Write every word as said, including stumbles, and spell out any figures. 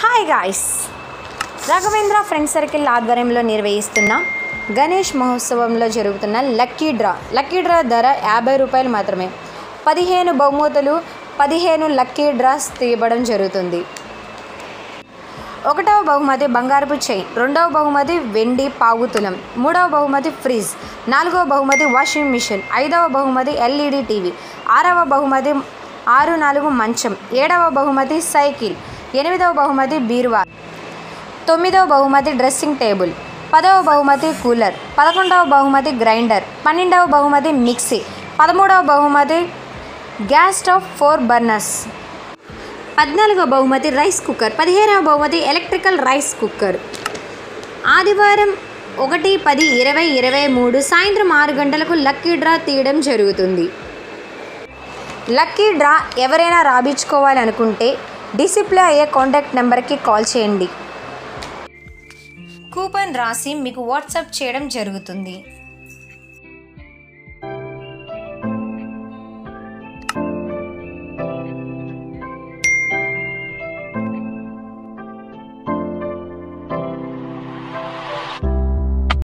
Hi guys, Raghavendra friend circle ఆధ్వర్యంలో నిర్వహిస్తున్న గణేష్ మహోత్సవంలో జరుగుతున్న లక్కీ డ్రా లక్కీ డ్రా ధర యాభై రూపాయలు మాత్రమే. పదిహేను బహుమతులు, పదిహేను లక్కీ డ్రాస్ తీయబడం జరుగుతుంది. ఒకటవ బహుమతి బంగారపు చైన్, రెండవ బహుమతి వెండి పావుతులం, మూడవ బహుమతి ఫ్రిడ్జ్, నాలుగవ బహుమతి వాషింగ్ మిషన్, ఐదవ బహుమతి ఎల్ఈడి టీవీ, ఆరవ బహుమతి ఆరు నాలుగు మంచం, ఏడవ బహుమతి సైకిల్, ఎనిమిదవ బహుమతి బీరువా, తొమ్మిదవ బహుమతి డ్రెస్సింగ్ టేబుల్, పదవ బహుమతి కూలర్, పదకొండవ బహుమతి గ్రైండర్, పన్నెండవ బహుమతి మిక్సీ, పదమూడవ బహుమతి గ్యాస్ స్టవ్ ఫోర్ బర్నర్స్, పద్నాలుగవ బహుమతి రైస్ కుక్కర్, పదిహేనవ బహుమతి ఎలక్ట్రికల్ రైస్ కుక్కర్. ఆదివారం ఒకటి పది ఇరవై ఇరవై మూడు సాయంత్రం ఆరు గంటలకు లక్కీ డ్రా తీయడం జరుగుతుంది. లక్కీ డ్రా ఎవరైనా రాబించుకోవాలనుకుంటే డిస్ప్లే అయ్యే కాంటాక్ట్ నెంబర్కి కాల్ చేయండి. కూపన్ రాసి మీకు వాట్సాప్ చేయడం జరుగుతుంది.